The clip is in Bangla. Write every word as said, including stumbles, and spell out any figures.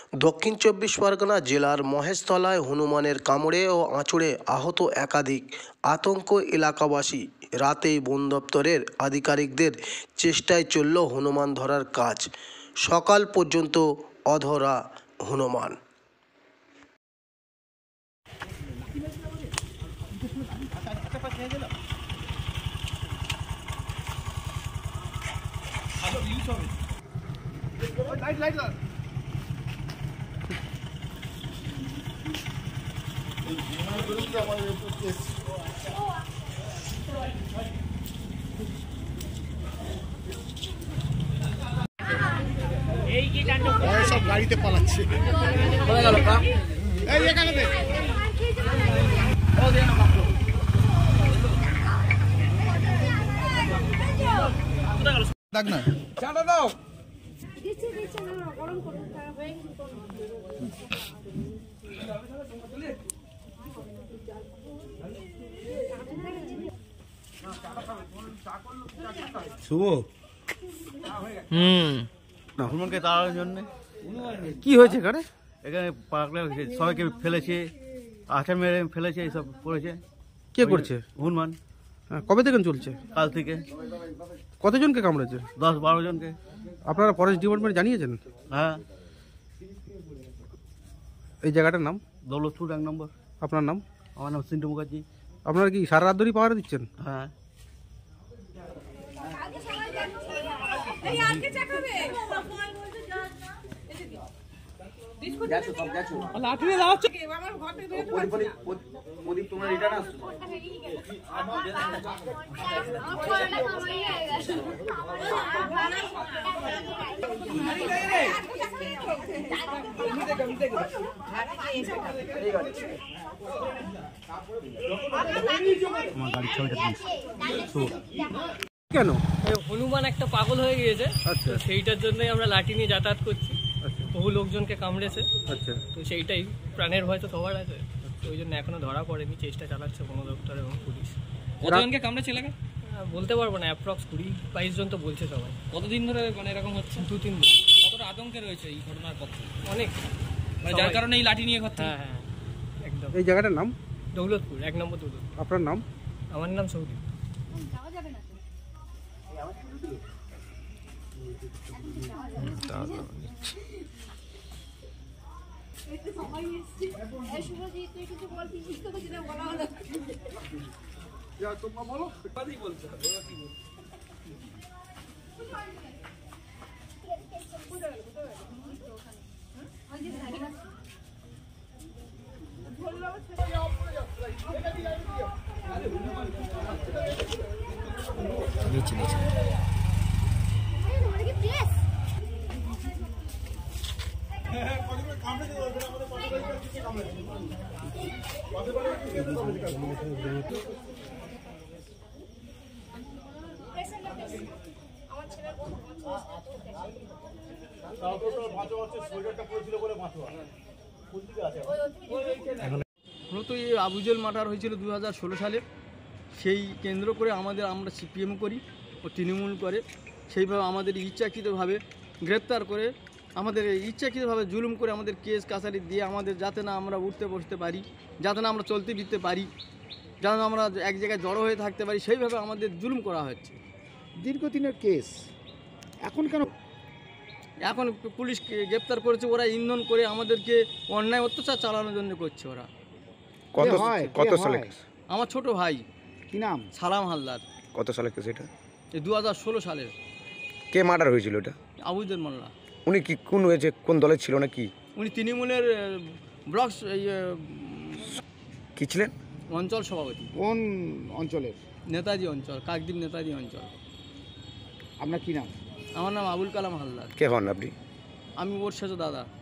দক্ষিণ চব্বিশ পরগনা জেলার মহেশতলায় হনুমানের কামড়ে ও আঁচড়ে আহত একাধিক আতঙ্ক এলাকাবাসী। রাতেই বন দপ্তরের আধিকারিকদের চেষ্টায় চলল হনুমান ধরার কাজ। সকাল পর্যন্ত অধরা হনুমান। সব গাড়িতে পালাচ্ছে। দেখ না চাটা দাও। শুভ হুম হনুমানকে তাড়ানোর জন্য কি হয়েছে এখানে? এখানে পাগলা সবাইকে ফেলেছে, আঠা মেরে ফেলেছে, এইসব করেছে। কে করছে? হনুমান। হ্যাঁ, কবে থেকে চলছে? কাল থেকে। কতজনকে কামড়েছে? দশ বারো জনকে। আপনারা ফরেস্ট ডিপার্টমেন্ট জানিয়েছেন? হ্যাঁ। এই জায়গাটার নাম? দৌলতপুর এক নম্বর। আপনার নাম? আমার নাম সিন্টু মুখার্জি। আপনারা কি সারা রাত ধরেই পাহারা দিচ্ছেন? হ্যাঁ। কেন? হনুমান একটা পাগল হয়ে গিয়েছে। আচ্ছা। সেইটার জন্যই আমরা লাঠি নিয়ে যাতায়াত করছি। আচ্ছা বহু লোকজনকে কামড়েছে। আচ্ছা তো সেইটাই, প্রাণের ভয় তো সবার আছে। তো ওই জন্য এখনো ধরা পড়েনি, চেষ্টা চালাচ্ছে বন দপ্তর এবং পুলিশ। কতজনকে কামড়েছে এলাকা বলতে পারবো না, অ্যাপ্রক্স কুড়ি বাইশ জন তো বলছে সবাই। কতদিন ধরে মানে এরকম হচ্ছে? দু তিন দিন। কতটা আতঙ্কে রয়েছে এই ঘটনার পর থেকে? অনেক, মানে যার কারণে এই লাঠি নিয়ে ঘুরতে। হ্যাঁ হ্যাঁ একদম। এই জায়গাটার নাম? দৌলতপুর এক নম্বর দৌলত। আপনার নাম? আমার নাম সৌদি। নিচে নিচে মূলত এই আবুজেল মার্ডার হয়েছিল দু হাজার ষোলো সালে। সেই কেন্দ্র করে আমাদের আমরা সিপিএম করি ও তৃণমূল করে, সেইভাবে আমাদের ইচ্ছাকৃতভাবে গ্রেপ্তার করে, আমাদের ইচ্ছাকৃতভাবে জুলুম করে, আমাদের কেস কাছারি দিয়ে আমাদের যাতে না আমরা উঠতে বসতে পারি, যাতে না আমরা চলতে ফিরতে পারি, যাতে না আমরা এক জায়গায় জড়ো হয়ে থাকতে পারি, সেইভাবে আমাদের জুলুম করা হচ্ছে। দীর্ঘদিনের কেস, এখন কেন? এখন পুলিশ গ্রেপ্তার করেছে, ওরা ইন্ধন করে আমাদেরকে অন্যায় অত্যাচার চালানোর জন্য করছে ওরা। কত হয় কত সালে? আমার ছোট ভাই। কি নাম? সালাম হালদার। কত সালে কেস এটা? এই দু হাজার ষোলো সালের। কে মার্ডার হয়েছিল এটা? আবুজেল মোল্লা। উনি কি কোন হয়েছে, কোন দলের ছিল না কি? উনি তৃণমূলের ব্লক কি ছিলেন? অঞ্চল সভাপতি। কোন অঞ্চলের? নেতাজি অঞ্চল, কাকদ্বীপ নেতাজি অঞ্চল। আপনার কি নাম? আমার নাম আবুল কালাম হালদার। কে হন আপনি? আমি ওর শেষ দাদা।